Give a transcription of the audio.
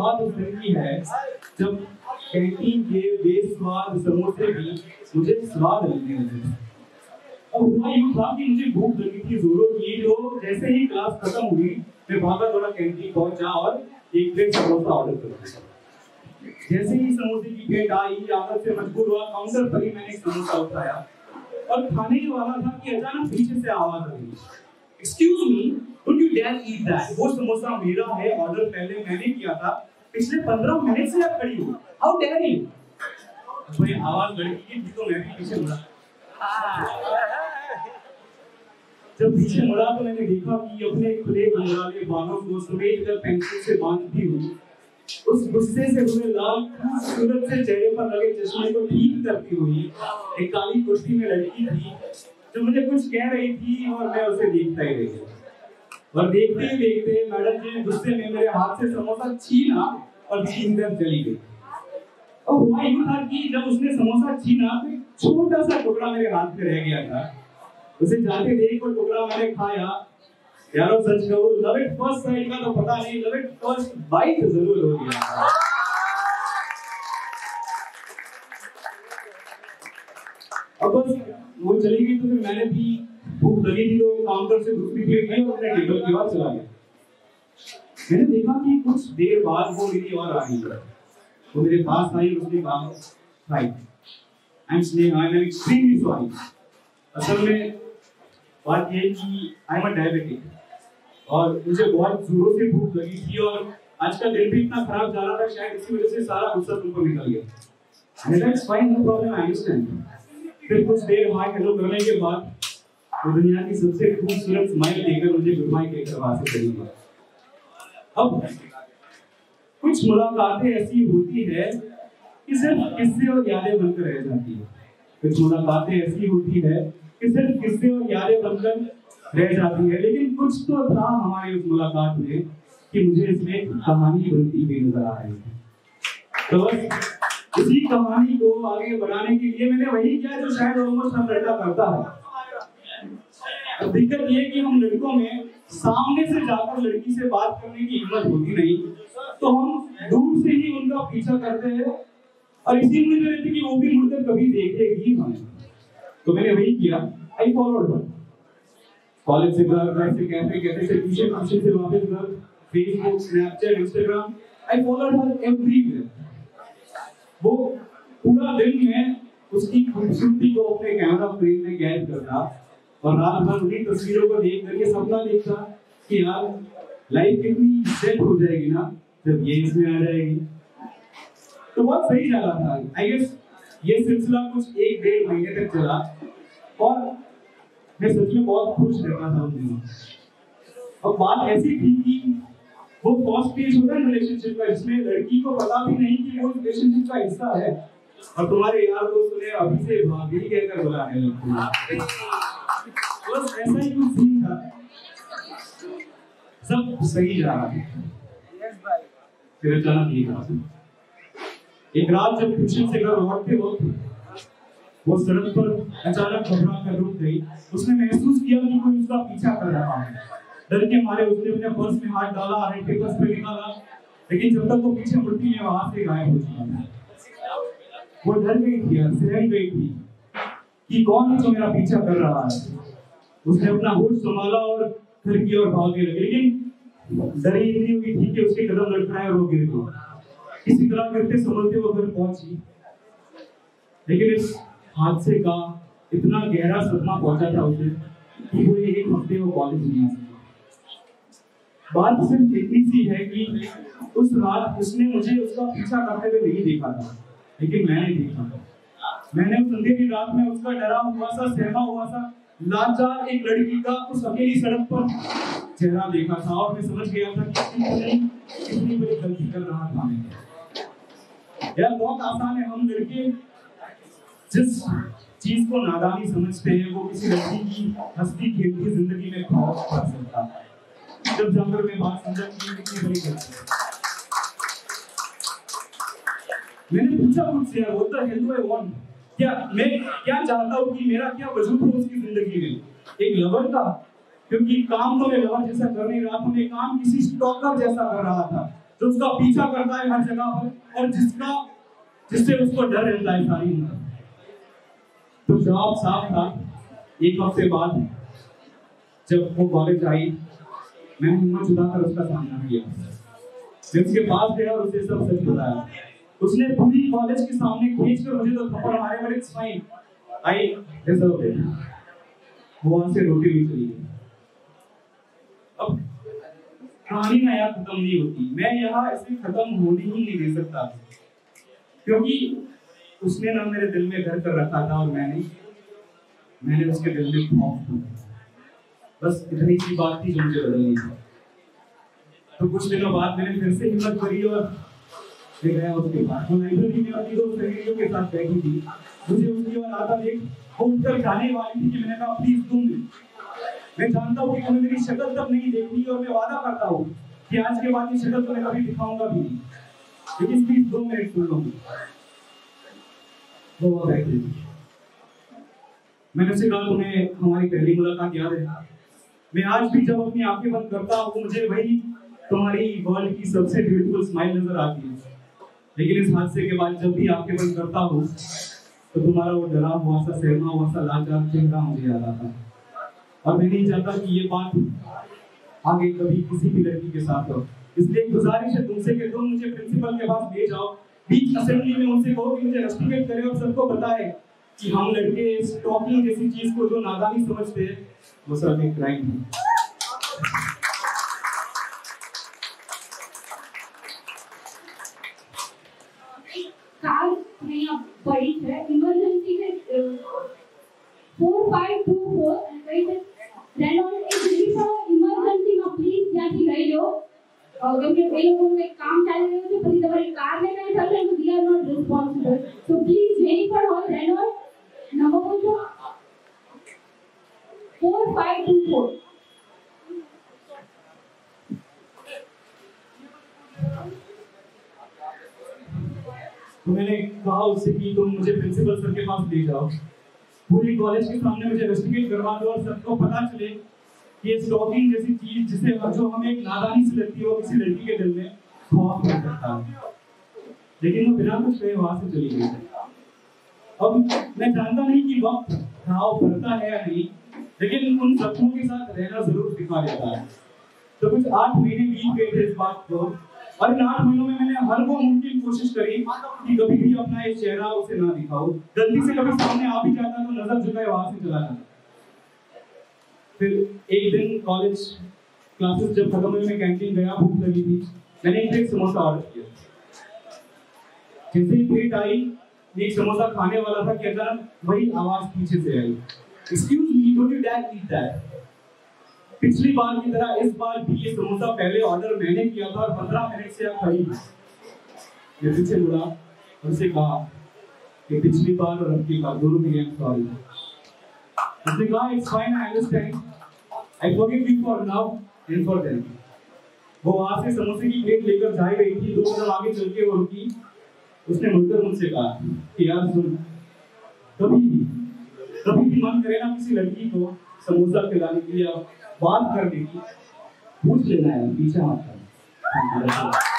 बात उस दिन की है जब कैंटीन के बेस्वाद समोसे भी मुझे स्वाद लगने लगे। अब हुआ यूं था कि मुझे भूख लगी थी जोरों की, तो जैसे ही क्लास खत्म हुई मैं भागा दौड़ा कैंटीन पहुंचा और एक प्लेट समोसा ऑर्डर कर दिया। जैसे ही समोसे की प्लेट आई, आदत से मजबूर हुआ, काउंटर पर ही मैंने एक समोसा उठाया और खाने ही वाला था कि अचानक पीछे से आवाज आई, excuse me, don't you dare eat that. वो समोसा मेरा है, ऑर्डर पहले मैंने किया था, पिछले 15 मिनट से आप खड़ी हो, हाउ डेयर यू। भाई आवाज लड़की की थी तो मैं भी पीछे मुड़ा। जब पीछे मुड़ा तो मैंने देखा कि अपने खुले गुंगराले बालों को समेट कर पेंसिल से बांधती हुई, उस गुस्से से हुए लाल सूरत से चेहरे पर लगे चश्मे को ठीक करती हुई एक काली कुर्सी में लड़की थी जो मुझे कुछ कह रही थी और मैं उसे देखता ही रह गया। और देखते ही देखते मैडम जी ने गुस्से में मेरे हाथ से समोसा छीना और छीन कर चली गई। और हुआ यूं था कि जब उसने समोसा छीना तो एक छोटा सा टुकड़ा मेरे हाथ में रह गया था। उसे जाते देख वो टुकड़ा मैंने खाया। यारो सच कहूं, लव इट फर्स्ट साइट का तो पता नहीं, लव इट फर्स्ट बाइट जरूर हो गया। अब बस वो चली गई तो फिर मैंने भी भूख लगी थी तो काउंटर से दूसरी प्लेट ली और अपने टेबल की ओर चला गया। मैंने देखा कि कुछ देर बाद वो मेरी ओर आ रही है। वो मेरे पास आई, उसने कहा, hi, I am Sneha, I am extremely sorry. असल में बात ये है कि आई एम अ डायबिटिक और मुझे बहुत जोरों से भूख लगी थी और आज का दिन भी इतना खराब जा रहा था, शायद इसी वजह से सारा गुस्सा तुम पर निकल गया। That's fine, no problem, I understand. फिर कुछ देर हाय हेलो करने के बाद वो दुनिया की सबसे खूबसूरत स्माइल देकर मुझे गुड बाय कहकर वहां से चली गई। अब कुछ मुलाकातें ऐसी होती है कि सिर्फ किस्से और यादें बनकर रह जाती है। कुछ मुलाकातें ऐसी होती है कि सिर्फ किस्से और यादें बनकर रह जाती है, लेकिन कुछ तो था हमारी उस मुलाकात में कि मुझे इसमें कहानी बनती हुई नजर आ रही थी। तो बस इसी कहानी को आगे बढ़ाने के लिए मैंने वही किया जो शायद ऑलमोस्ट हर लड़का करता है। अब दिक्कत ये कि हम लड़कों में सामने से जाकर लड़की से बात करने की हिम्मत होती नहीं, तो हम दूर से ही उनका पीछा करते हैं और इसी उम्मीद में रहते कि वो भी मुड़कर कभी देखेगी हमें। तो मैंने वही किया, आई फॉलोड हर। कॉलेज से घर से कैफे, कैफे से ट्यूशन से वापस घर, Facebook, Snapchat, Instagram, I followed her everywhere. वो पूरा दिन में उसकी खूबसूरती को अपने कैमरा फ्रेम में कैद करता और रात भर उन्हीं तस्वीरों को देख करके सपना देखता कि यार लाइफ कितनी सेट हो जाएगी ना जब ये इसमें आ जाएगी। तो बहुत सही जा रहा था। आई गेस ये सिलसिला कुछ 1-1.5 महीने तक चला और मैं सच में बहुत खुश रहता था उन दिनों। और बात ऐसी थी कि वो फर्स्ट स्टेज होता है रिलेशनशिप का, जिसमें लड़की को पता भी नहीं कि वो रिलेशनशिप का हिस्सा है और तुम्हारे यार दोस्त ने अभी से भाभी कहकर बुलाने लगते हैं। बस ऐसा ही कुछ सीन था, सब सही जा रहा था। फिर अचानक एक रात जब ट्यूशन से घर लौटते वक्त वो सड़क पर अचानक घबरा कर रुक गई। उसने महसूस किया कि कोई उसका पीछा कर रहा है। डर के मारे उसने अपने पर्स में हाथ डाला, रेड पेपर्स पे निकाला, लेकिन जब तक वो पीछे मुड़ती है वहां से गायब हो चुका था। वो डर गई थी, सहम गई थी कि कौन है जो मेरा पीछा कर रहा है। उसने अपना होश संभाला और घर की ओर भागने लगी, लेकिन डरी इतनी हुई थी कि उसके कदम लड़खड़ाए और वो गिर गई। किसी तरह गिरते संभलते वो घर पहुंची, लेकिन इस हादसे का इतना गहरा सदमा पहुंचा था उसे कि वो 1 हफ्ते वो कॉलेज नहीं आ सकी। बात सिर्फ इतनी सी है कि उस रात उसने मुझे उसका पीछा करते हुए नहीं देखा था, लेकिन मैंने देखा था। मैंने उस अंधेरी रात में उसका डरा हुआ सा, सहमा हुआ सा, लाचार एक लड़की का उस अकेली सड़क पर चेहरा देखा था और मैं समझ गया था कि कितनी बड़ी गलती कर रहा था मैं। यार बहुत आसान है, हम लड़के जिस चीज को नादानी समझते हैं वो किसी लड़की की हंसती खेलती जिंदगी में खौफ कर सकता है। जब जाकर मैं बात समझा कि कितनी बड़ी गलती है। मैंने पूछा मुझसे, यार what the hell do I want, क्या मैं क्या चाहता हूँ कि मेरा क्या वजूद हो उसकी जिंदगी में, एक लवर का, क्योंकि काम तो मैं लवर जैसा कर नहीं रहा था, मैं काम किसी स्टॉकर जैसा कर रहा था जो उसका पीछा करता है हर जगह पर और जिससे उसको डर रहता है सारी उम्र। तो जवाब साफ था। एक हफ्ते बाद जब वो कॉलेज आई, मैंने हिम्मत जुटाकर उसका सामना किया। मैं उसके पास गया और उसे सब सच बताया। उसने पूरी कॉलेज के सामने खींचकर मुझे तो थप्पड़ मारे, but it's fine, I deserve it. वो वहां से रोटी भी चली गई। अब कहानी ना यहाँ खत्म नहीं होती, मैं यहाँ इसे खत्म होने ही नहीं दे सकता, क्योंकि उसने ना मेरे दिल में घर कर रखा था और मैंने उसके दिल में खौफ किया। बस इतनी सी बात थी जो मुझे बदलनी थी। तो कुछ दिनों बाद मैंने फिर से हिम्मत करी और मैं गया उसके पास। वो लाइब्रेरी में अपनी दो सहेलियों के साथ बैठी थी। मुझे उसकी ओर आता देख वो उठकर जाने वाली थी कि मैंने कहा प्लीज तुम। मैं जानता हूँ कि तुम्हें मेरी शक्ल तक नहीं देखनी और मैं वादा करता हूँ कि आज के बाद ये शक्ल तुम्हें कभी दिखाऊंगा भी नहीं, लेकिन प्लीज 2 मिनट सुन लो। वो बैठी। मैंने उससे कहा तुम्हें हमारी पहली मुलाकात याद है? मैं आज भी जब अपनी आंखें बंद करता हूँ मुझे वही तुम्हारी वर्ल्ड की सबसे ब्यूटीफुल स्माइल नजर आती है, लेकिन इस हादसे के बाद जब भी आंखें बंद करता हूँ तो तुम्हारा वो डरा हुआ सा, सहमा हुआ सा लाचार चेहरा मुझे याद आता है। और मैं नहीं चाहता कि ये बात आगे कभी किसी भी लड़की के साथ हो। इसलिए गुजारिश है तुमसे कि तुम मुझे प्रिंसिपल के पास ले जाओ, बीच असेंबली में उनसे कहो कि मुझे रस्टिकेट करे और सबको बताए कि हम लड़के स्टॉकिंग जैसी चीज को जो नादानी समझते हैं वो सब एक क्राइम है। कार में अब बड़ी है इमरजेंसी में 4524 कहीं से रेनॉल्ड एक दिल्ली इमरजेंसी में प्लीज ત્યાંથી લઈ લો કેમ કે એ લોકોનું એક કામ ચાલી રહ્યું છે, પછી તમારી કાર ને કઈ થશે તો we are not responsible, so please Jennifer Hall Reynold number બોલો 4524। तो मैंने कहा उससे कि तुम मुझे प्रिंसिपल सर के पास ले जाओ, पूरी कॉलेज के सामने मुझे रेस्टिकेट करवा दो और सबको पता चले कि ये स्टॉकिंग जैसी चीज जिसे जो हमें एक नादानी से लगती है वो किसी लड़की के दिल में खौफ कर सकता है। लेकिन वो बिना कुछ कहे वहां से चली गई। अब मैं जानता नहीं कि वक्त घाव भरता है या नहीं, लेकिन उन सपनों के साथ रहना जरूर सिखा देता है। तो कुछ 8 महीने बीत गए थे इस बात को, और इन 8 महीनों में मैंने हर वो मुमकिन कोशिश करी कि कभी भी अपना ये चेहरा उसे ना दिखाऊं। गलती से कभी सामने आ भी जाता तो नजर झुकाए वहां से चला जाता। फिर एक दिन कॉलेज क्लासेस जब खत्म हुई, मैं कैंटीन गया, भूख लगी थी, मैंने एक प्लेट समोसा ऑर्डर किया। जैसे ही प्लेट आई, एक समोसा खाने वाला था कि अचानक वही आवाज पीछे से आई, excuse me, don't you dare eat that. पिछली बार की तरह इस बार भी ये समोसा पहले ऑर्डर मैंने किया था और 15 मिनट से अब खड़ी है। मैं पीछे मुड़ा और उसे कहा कि पिछली बार और अब की बार दोनों के लिए सॉरी। उसने कहा it's fine, I understand, I forgive you for now and for then. वो वहां से समोसे की प्लेट लेकर जा रही थी, 2 कदम आगे चल के वो रुकी। उसने मुड़कर मुझसे कहा कि यार सुन, कभी भी मन करे ना किसी लड़की को समोसा खिलाने के लिए, बात करने की, पूछ लेना है, पीछे मत कर।